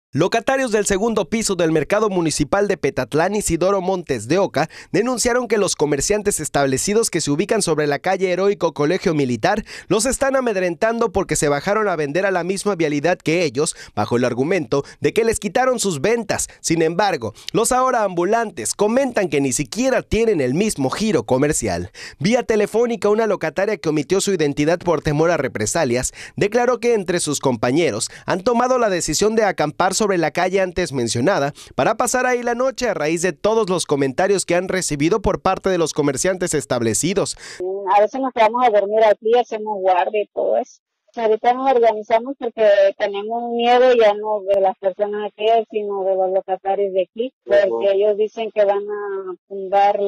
Locatarios del segundo piso del mercado municipal de Petatlán, Isidoro Montes de Oca, denunciaron que los comerciantes establecidos que se ubican sobre la calle Heroico Colegio Militar los están amedrentando porque se bajaron a vender a la misma vialidad que ellos, bajo el argumento de que les quitaron sus ventas. Sin embargo, los ahora ambulantes comentan que ni siquiera tienen el mismo giro comercial. Vía telefónica, una locataria que omitió su identidad por temor a represalias, declaró que entre sus compañeros han tomado la decisión de acampar sobre la calle antes mencionada para pasar ahí la noche a raíz de todos los comentarios que han recibido por parte de los comerciantes establecidos. A veces nos quedamos a dormir aquí, hacemos guardia y todo eso. Ahorita nos organizamos porque tenemos miedo ya no de las personas aquí, sino de los locatarios de aquí, porque ellos dicen que van a fundar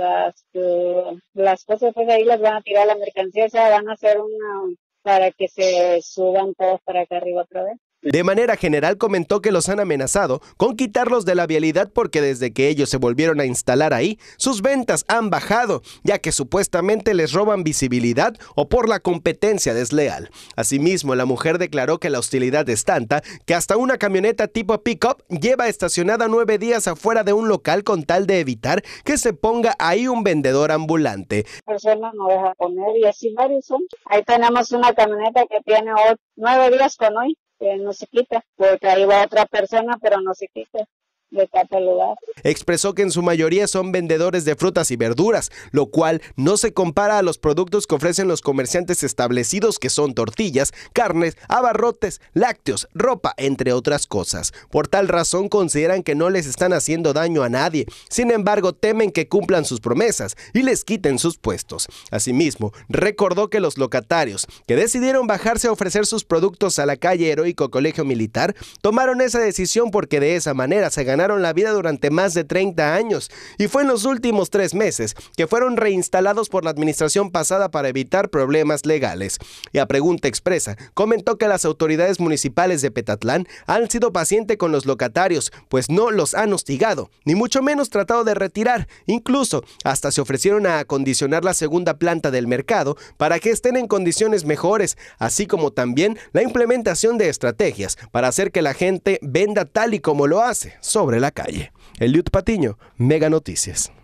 las cosas, pues ahí las van a tirar la mercancía, o sea, van a hacer para que se suban todos para acá arriba otra vez. De manera general comentó que los han amenazado con quitarlos de la vialidad porque desde que ellos se volvieron a instalar ahí, sus ventas han bajado, ya que supuestamente les roban visibilidad o por la competencia desleal. Asimismo, la mujer declaró que la hostilidad es tanta que hasta una camioneta tipo pick-up lleva estacionada 9 días afuera de un local con tal de evitar que se ponga ahí un vendedor ambulante. Personas no deja poner y así varios son. Ahí tenemos una camioneta que tiene 9 días con hoy. Que no se quita, porque ahí va otra persona, pero no se quita de cada lugar. Expresó que en su mayoría son vendedores de frutas y verduras, lo cual no se compara a los productos que ofrecen los comerciantes establecidos, que son tortillas, carnes, abarrotes, lácteos, ropa, entre otras cosas. Por tal razón consideran que no les están haciendo daño a nadie. Sin embargo, temen que cumplan sus promesas y les quiten sus puestos. Asimismo, recordó que los locatarios que decidieron bajarse a ofrecer sus productos a la calle Heroico Colegio Militar tomaron esa decisión porque de esa manera se ganaron la vida durante más de 30 años y fue en los últimos 3 meses que fueron reinstalados por la administración pasada para evitar problemas legales. Y a pregunta expresa, comentó que las autoridades municipales de Petatlán han sido pacientes con los locatarios, pues no los han hostigado, ni mucho menos tratado de retirar, incluso hasta se ofrecieron a acondicionar la segunda planta del mercado para que estén en condiciones mejores, así como también la implementación de estrategias para hacer que la gente venda tal y como lo hace sobre la calle. Eliud Patiño, Mega Noticias.